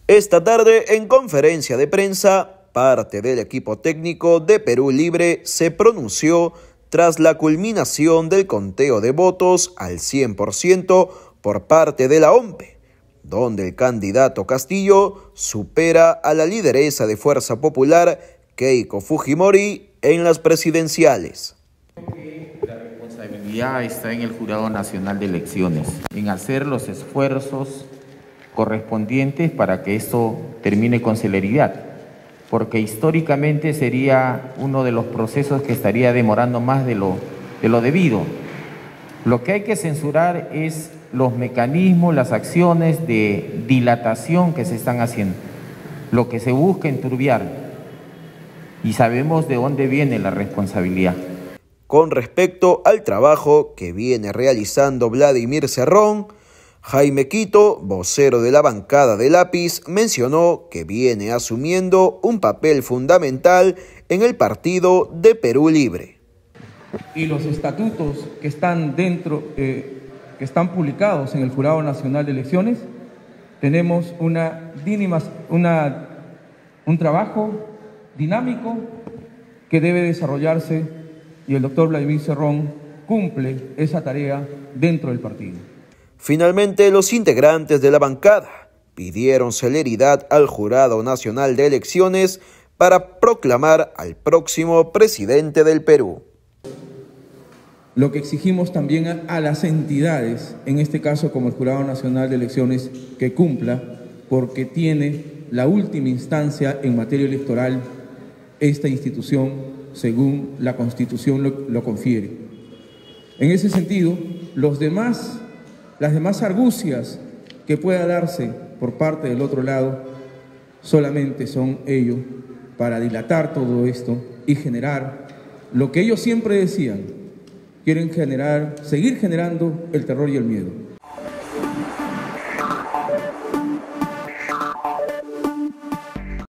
Esta tarde, en conferencia de prensa, parte del equipo técnico de Perú Libre se pronunció tras la culminación del conteo de votos al 100% por parte de la OMPE, donde el candidato Castillo supera a la lideresa de Fuerza Popular, Keiko Fujimori, en las presidenciales. La responsabilidad está en el Jurado Nacional de Elecciones, en hacer los esfuerzos correspondientes para que esto termine con celeridad, porque históricamente sería uno de los procesos que estaría demorando más de lo debido. Lo que hay que censurar es los mecanismos, las acciones de dilatación que se están haciendo, lo que se busca enturbiar, y sabemos de dónde viene la responsabilidad. Con respecto al trabajo que viene realizando Vladimir Cerrón, Jaime Quito, vocero de la bancada de Lápiz, mencionó que viene asumiendo un papel fundamental en el partido de Perú Libre. Y los estatutos que están dentro, que están publicados en el Jurado Nacional de Elecciones, tenemos un trabajo dinámico que debe desarrollarse y el doctor Vladimir Cerrón cumple esa tarea dentro del partido. Finalmente, los integrantes de la bancada pidieron celeridad al Jurado Nacional de Elecciones para proclamar al próximo presidente del Perú. Lo que exigimos también a las entidades, en este caso como el Jurado Nacional de Elecciones, que cumpla, porque tiene la última instancia en materia electoral esta institución, según la Constitución lo confiere. En ese sentido, las demás argucias que pueda darse por parte del otro lado solamente son ellos para dilatar todo esto y generar lo que ellos siempre decían: quieren seguir generando el terror y el miedo.